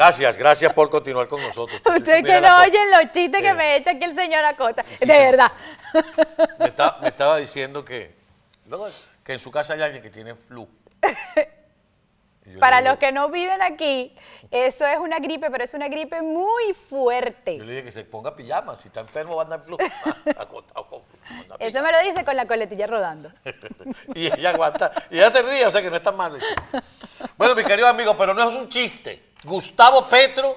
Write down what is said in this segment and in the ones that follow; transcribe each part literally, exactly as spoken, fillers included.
Gracias, gracias por continuar con nosotros. Ustedes que no oyen los chistes que me echa aquí el señor Acosta. De verdad. Me, está, me estaba diciendo que, luego, que en su casa hay alguien que tiene flu. Para digo, los que no viven aquí, eso es una gripe, pero es una gripe muy fuerte. Yo le dije que se ponga pijama, si está enfermo va a andar flu. Acostado con flu. Eso me lo dice con la coletilla rodando. Y ella aguanta, y ella se ríe, o sea que no está mal. Bueno, mis queridos amigos, pero no es un chiste. Gustavo Petro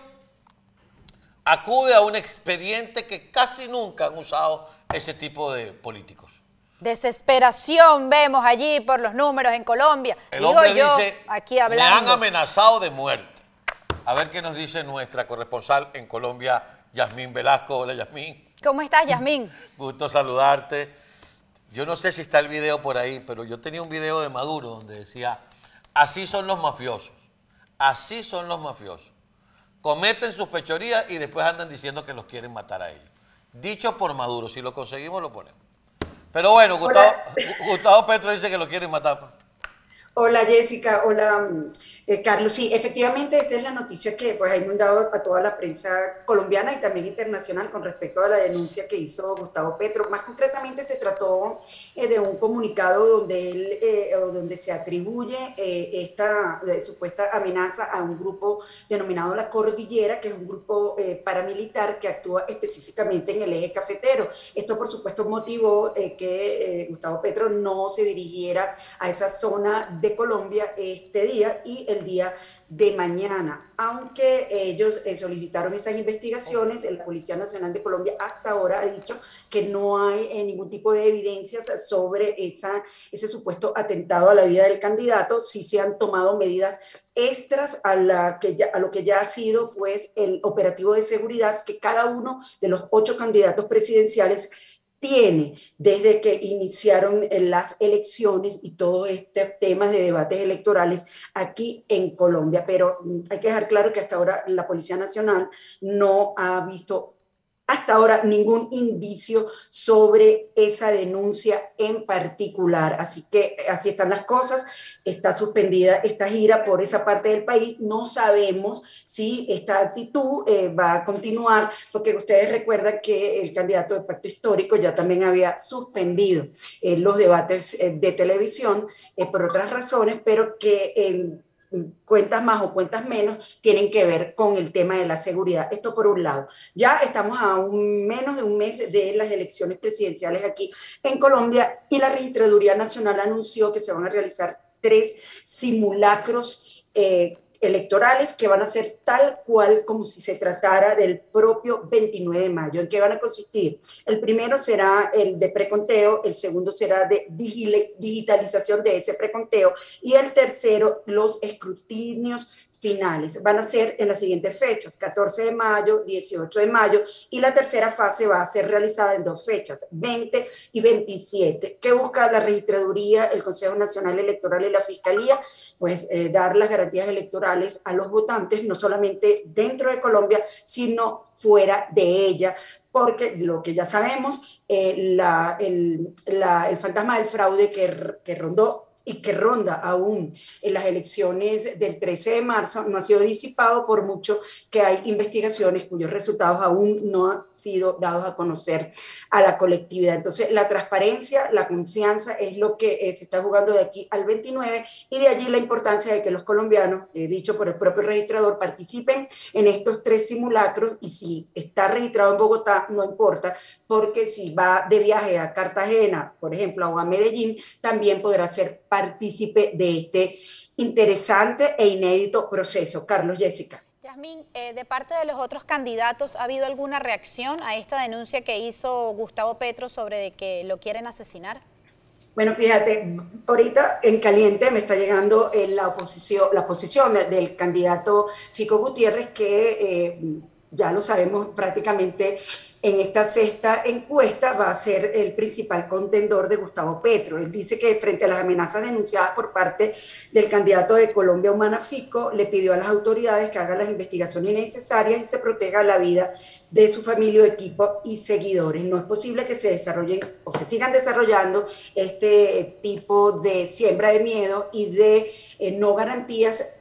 acude a un expediente que casi nunca han usado ese tipo de políticos. Desesperación vemos allí por los números en Colombia. El Digo hombre yo, dice, aquí me hablando. han amenazado de muerte. A ver qué nos dice nuestra corresponsal en Colombia, Yasmín Velasco. Hola, Yasmín. ¿Cómo estás, Yasmín? Gusto saludarte. Yo no sé si está el video por ahí, pero yo tenía un video de Maduro donde decía, así son los mafiosos, así son los mafiosos. Cometen sus fechorías y después andan diciendo que los quieren matar a ellos. Dicho por Maduro, si lo conseguimos lo ponemos. Pero bueno, Gustavo, Gustavo Petro dice que lo quieren matar. Hola Jessica, hola eh, Carlos. Sí, efectivamente esta es la noticia que pues, ha inundado a toda la prensa colombiana y también internacional con respecto a la denuncia que hizo Gustavo Petro. Más concretamente se trató eh, de un comunicado donde, él, eh, donde se atribuye eh, esta eh, supuesta amenaza a un grupo denominado La Cordillera, que es un grupo eh, paramilitar que actúa específicamente en el eje cafetero. Esto por supuesto motivó eh, que eh, Gustavo Petro no se dirigiera a esa zona de de Colombia este día y el día de mañana. Aunque ellos eh, solicitaron esas investigaciones, la Policía Nacional de Colombia hasta ahora ha dicho que no hay eh, ningún tipo de evidencias sobre esa, ese supuesto atentado a la vida del candidato. Sí se han tomado medidas extras a, la que ya, a lo que ya ha sido pues, el operativo de seguridad que cada uno de los ocho candidatos presidenciales tiene desde que iniciaron las elecciones y todos estos temas de debates electorales aquí en Colombia. Pero hay que dejar claro que hasta ahora la Policía Nacional no ha visto hasta ahora ningún indicio sobre esa denuncia en particular. Así que así están las cosas. Está suspendida esta gira por esa parte del país. No sabemos si esta actitud eh, va a continuar, porque ustedes recuerdan que el candidato de Pacto Histórico ya también había suspendido eh, los debates eh, de televisión eh, por otras razones, pero que en cuentas más o cuentas menos tienen que ver con el tema de la seguridad. Esto por un lado. Ya estamos a un, menos de un mes de las elecciones presidenciales aquí en Colombia y la Registraduría Nacional anunció que se van a realizar tres simulacros eh, electorales que van a ser tal cual como si se tratara del propio veintinueve de mayo. ¿En qué van a consistir? El primero será el de preconteo, el segundo será de digitalización de ese preconteo y el tercero los escrutinios finales. Van a ser en las siguientes fechas, catorce de mayo, dieciocho de mayo, y la tercera fase va a ser realizada en dos fechas, veinte y veintisiete. ¿Qué busca la Registraduría, el Consejo Nacional Electoral y la Fiscalía? Pues eh, dar las garantías electorales a los votantes, no solamente dentro de Colombia, sino fuera de ella, porque lo que ya sabemos, eh, la, el, la, el fantasma del fraude que, que rondó y que ronda aún en las elecciones del trece de marzo, no ha sido disipado por mucho que hay investigaciones cuyos resultados aún no han sido dados a conocer a la colectividad. Entonces, la transparencia, la confianza es lo que eh, se está jugando de aquí al veintinueve y de allí la importancia de que los colombianos, eh, dicho por el propio registrador, participen en estos tres simulacros y si está registrado en Bogotá, no importa, porque si va de viaje a Cartagena, por ejemplo, o a Medellín, también podrá ser partícipe de este interesante e inédito proceso. Carlos, Jessica. Yasmín, eh, de parte de los otros candidatos, ¿ha habido alguna reacción a esta denuncia que hizo Gustavo Petro sobre de que lo quieren asesinar? Bueno, fíjate, ahorita en caliente me está llegando la oposición, la posición del candidato Fico Gutiérrez, que eh, ya lo sabemos prácticamente en esta sexta encuesta va a ser el principal contendor de Gustavo Petro. Él dice que frente a las amenazas denunciadas por parte del candidato de Colombia Humana Fico, le pidió a las autoridades que hagan las investigaciones necesarias y se proteja la vida de su familia, equipo y seguidores. No es posible que se desarrollen o se sigan desarrollando este tipo de siembra de miedo y de eh, no garantías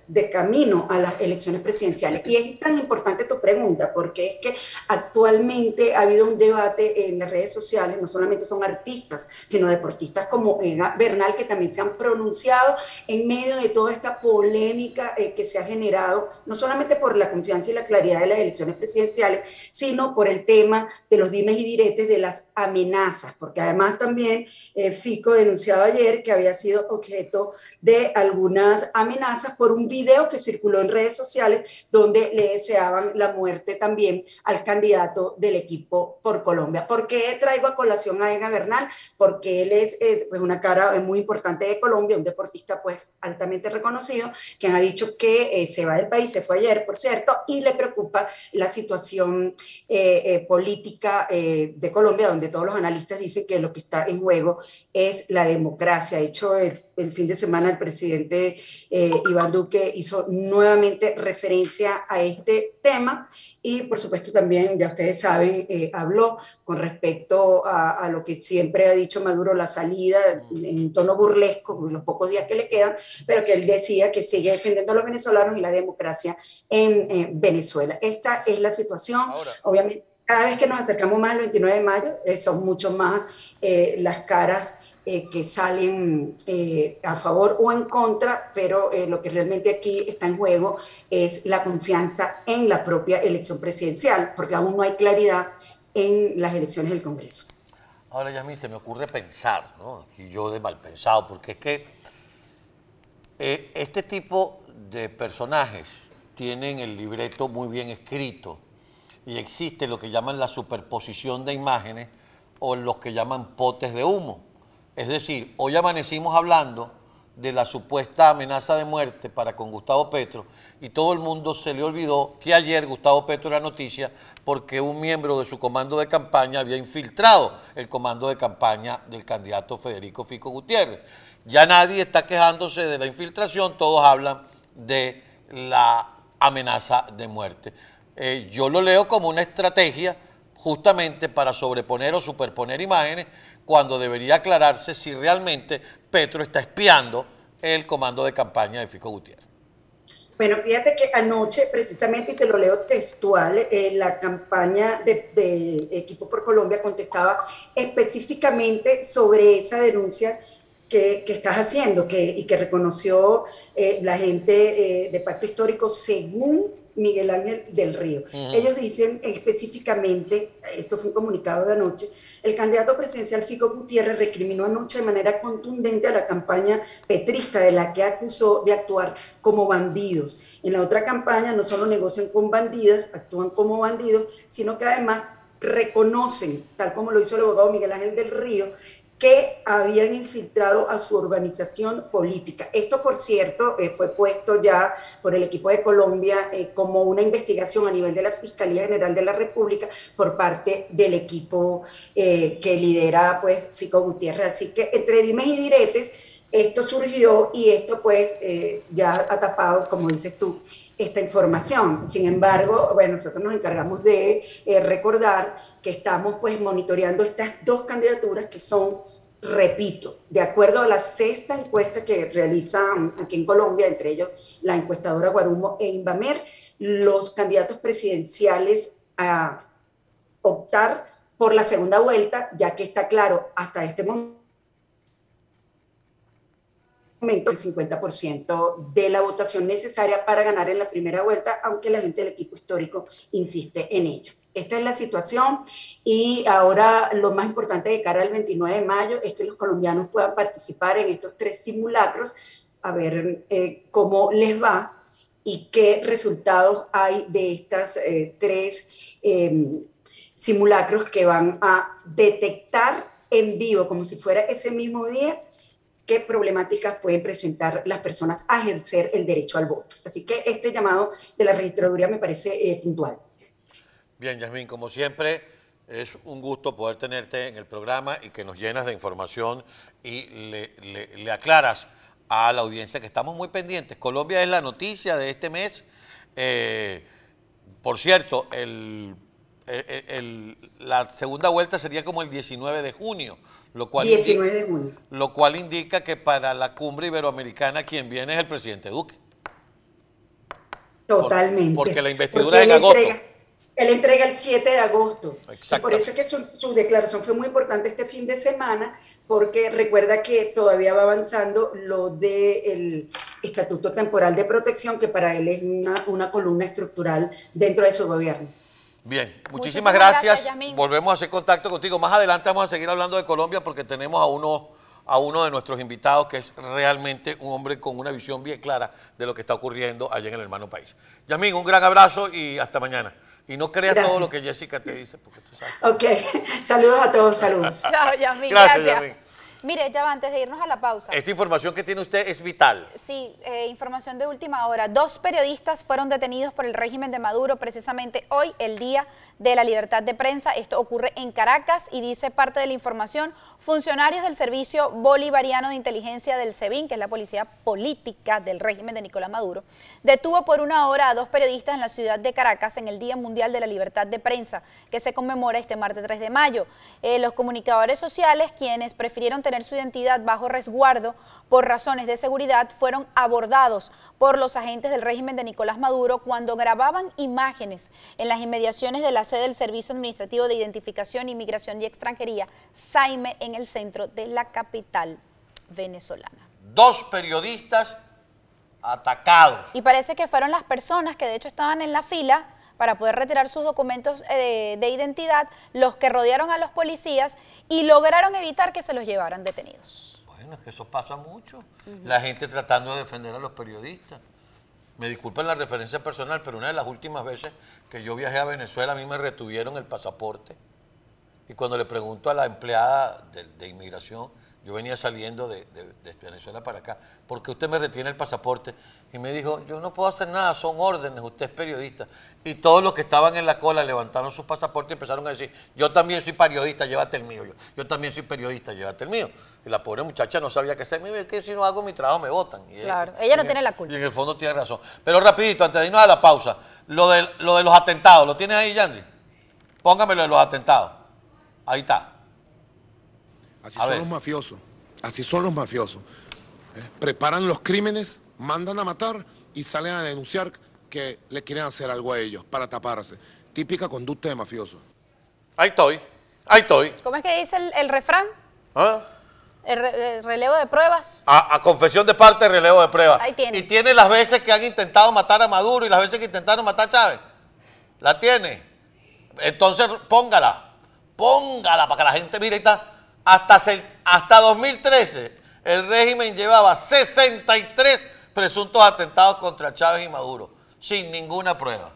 de camino a las elecciones presidenciales. Y es tan importante tu pregunta, porque es que actualmente ha habido un debate en las redes sociales, no solamente son artistas, sino deportistas como Egan Bernal, que también se han pronunciado en medio de toda esta polémica eh, que se ha generado, no solamente por la confianza y la claridad de las elecciones presidenciales, sino por el tema de los dimes y diretes de las amenazas, porque además también eh, Fico denunciaba ayer que había sido objeto de algunas amenazas por un video que circuló en redes sociales donde le deseaban la muerte también al candidato del equipo por Colombia. ¿Por qué traigo a colación a Egan Bernal? Porque él es eh, pues una cara muy importante de Colombia, un deportista pues altamente reconocido, quien ha dicho que eh, se va del país, se fue ayer, por cierto, y le preocupa la situación eh, eh, política eh, de Colombia, donde todos los analistas dicen que lo que está en juego es la democracia. De hecho, el, el fin de semana el presidente eh, Iván Duque hizo nuevamente referencia a este tema y, por supuesto, también, ya ustedes saben, eh, habló con respecto a, a lo que siempre ha dicho Maduro, la salida en tono burlesco, los pocos días que le quedan, pero que él decía que sigue defendiendo a los venezolanos y la democracia en eh, Venezuela. Esta es la situación. Ahora, obviamente, cada vez que nos acercamos más al veintinueve de mayo, eh, son mucho más eh, las caras eh, que salen eh, a favor o en contra, pero eh, lo que realmente aquí está en juego es la confianza en la propia elección presidencial, porque aún no hay claridad en las elecciones del Congreso. Ahora, ya a mí se me ocurre pensar, ¿no? Y yo de mal pensado, porque es que eh, este tipo de personajes tienen el libreto muy bien escrito, y existe lo que llaman la superposición de imágenes o los que llaman potes de humo. Es decir, hoy amanecimos hablando de la supuesta amenaza de muerte para con Gustavo Petro y todo el mundo se le olvidó que ayer Gustavo Petro era noticia porque un miembro de su comando de campaña había infiltrado el comando de campaña del candidato Federico Fico Gutiérrez. Ya nadie está quejándose de la infiltración, todos hablan de la amenaza de muerte. Eh, yo lo leo como una estrategia justamente para sobreponer o superponer imágenes cuando debería aclararse si realmente Petro está espiando el comando de campaña de Fico Gutiérrez. Bueno, fíjate que anoche, precisamente, y te lo leo textual, eh, la campaña de, de Equipo por Colombia contestaba específicamente sobre esa denuncia que, que estás haciendo que, y que reconoció eh, la gente eh, de Pacto Histórico según Miguel Ángel del Río. Uh-huh. Ellos dicen específicamente, esto fue un comunicado de anoche, el candidato presidencial Fico Gutiérrez recriminó anoche de manera contundente a la campaña petrista, de la que acusó de actuar como bandidos. En la otra campaña no solo negocian con bandidas, actúan como bandidos, sino que además reconocen, tal como lo hizo el abogado Miguel Ángel del Río, que habían infiltrado a su organización política. Esto, por cierto, eh, fue puesto ya por el equipo de Colombia eh, como una investigación a nivel de la Fiscalía General de la República por parte del equipo eh, que lidera pues, Fico Gutiérrez. Así que entre dimes y diretes, esto surgió y esto pues eh, ya ha tapado, como dices tú, esta información. Sin embargo, bueno, nosotros nos encargamos de eh, recordar que estamos pues monitoreando estas dos candidaturas que son, repito, de acuerdo a la sexta encuesta que realizan aquí en Colombia, entre ellos la encuestadora Guarumo e Invamer, los candidatos presidenciales a optar por la segunda vuelta, ya que está claro hasta este momento el cincuenta por ciento de la votación necesaria para ganar en la primera vuelta, aunque la gente del equipo histórico insiste en ello. Esta es la situación y ahora lo más importante de cara al veintinueve de mayo es que los colombianos puedan participar en estos tres simulacros, a ver eh, cómo les va y qué resultados hay de estas eh, tres eh, simulacros que van a detectar en vivo, como si fuera ese mismo día, qué problemáticas pueden presentar las personas a ejercer el derecho al voto. Así que este llamado de la registraduría me parece eh, puntual. Bien, Yasmín, como siempre, es un gusto poder tenerte en el programa y que nos llenas de información y le, le, le aclaras a la audiencia que estamos muy pendientes. Colombia es la noticia de este mes. Eh, por cierto, el, el, el, la segunda vuelta sería como el diecinueve de junio. Lo cual, diecinueve de junio. Lo cual indica que para la cumbre iberoamericana quien viene es el presidente Duque. Totalmente. Porque la investidura Porque es en él agosto. entrega, él entrega el siete de agosto. Y por eso es que su, su declaración fue muy importante este fin de semana, porque recuerda que todavía va avanzando lo del Estatuto Temporal de Protección, que para él es una, una columna estructural dentro de su gobierno. Bien, muchísimas, Muchísimas gracias. gracias, Yasmín. Volvemos a hacer contacto contigo. Más adelante vamos a seguir hablando de Colombia porque tenemos a uno, a uno de nuestros invitados que es realmente un hombre con una visión bien clara de lo que está ocurriendo allá en el hermano país. Yasmín, un gran abrazo y hasta mañana. Y no creas Gracias. todo lo que Jessica te dice, porque tú sabes. Ok, saludos a todos, saludos. Chao, Yasmín, Gracias, gracias. Yasmín. Mire, ya va, antes de irnos a la pausa. Esta información que tiene usted es vital. Sí, eh, información de última hora. Dos periodistas fueron detenidos por el régimen de Maduro precisamente hoy, el Día de la Libertad de Prensa. Esto ocurre en Caracas y dice parte de la información, funcionarios del Servicio Bolivariano de Inteligencia del SEBIN, que es la policía política del régimen de Nicolás Maduro, detuvo por una hora a dos periodistas en la ciudad de Caracas en el Día Mundial de la Libertad de Prensa, que se conmemora este martes tres de mayo. Eh, los comunicadores sociales, quienes prefirieron tener su identidad bajo resguardo por razones de seguridad, fueron abordados por los agentes del régimen de Nicolás Maduro cuando grababan imágenes en las inmediaciones de la sede del Servicio Administrativo de Identificación, Inmigración y Extranjería, SAIME, en el centro de la capital venezolana. Dos periodistas atacados. Y parece que fueron las personas que de hecho estaban en la fila para poder retirar sus documentos eh, de identidad, los que rodearon a los policías y lograron evitar que se los llevaran detenidos. Bueno, es que eso pasa mucho. Uh-huh. La gente tratando de defender a los periodistas. Me disculpen la referencia personal, pero una de las últimas veces que yo viajé a Venezuela, a mí me retuvieron el pasaporte. Y cuando le pregunto a la empleada de, de inmigración, yo venía saliendo de, de, de Venezuela para acá, ¿por qué usted me retiene el pasaporte? Y me dijo, yo no puedo hacer nada, son órdenes, usted es periodista. Y todos los que estaban en la cola levantaron sus pasaportes y empezaron a decir, yo también soy periodista, llévate el mío. Yo, yo también soy periodista, llévate el mío. Y la pobre muchacha no sabía qué hacer. Es que si no hago mi trabajo me votan. Y claro, ella, ella no en, tiene la culpa. Y en el fondo tiene razón. Pero rapidito, antes de irnos a la pausa, lo de, lo de los atentados, ¿lo tienes ahí, Yandri? Póngamelo de los atentados. Ahí está. Así A son ver. los mafiosos. Así son los mafiosos. ¿Eh? Preparan los crímenes, mandan a matar y salen a denunciar que le quieren hacer algo a ellos para taparse. Típica conducta de mafioso. Ahí estoy. Ahí estoy. ¿Cómo es que dice el, el refrán? ¿Ah? El, re, el relevo de pruebas. A, a confesión de parte, relevo de prueba. Ahí tiene. Y tiene las veces que han intentado matar a Maduro y las veces que intentaron matar a Chávez. ¿La tiene? Entonces póngala. Póngala para que la gente mire. Está, hasta, hasta dos mil trece el régimen llevaba sesenta y tres presuntos atentados contra Chávez y Maduro, sin ninguna prueba.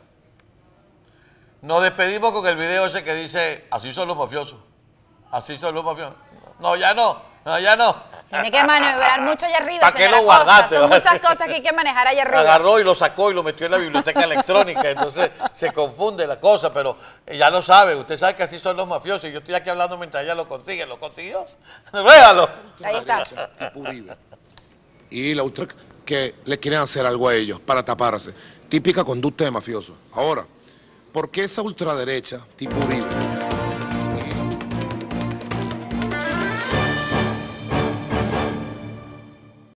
Nos despedimos con el video ese que dice, así son los mafiosos. Así son los mafiosos. No, ya no. No, ya no. Tiene que maniobrar mucho allá arriba. ¿Para qué señora lo guardaste? Costa. Son muchas cosas que hay que manejar allá arriba. Agarró y lo sacó y lo metió en la biblioteca electrónica, entonces se confunde la cosa, pero ya lo sabe, usted sabe que así son los mafiosos y yo estoy aquí hablando mientras ella lo consigue, ¿lo consiguió? ¡Ruégalo! Ahí está. Tipo Uribe. Y la otra que le quieren hacer algo a ellos para taparse. Típica conducta de mafioso. Ahora, ¿por qué esa ultraderecha tipo Uribe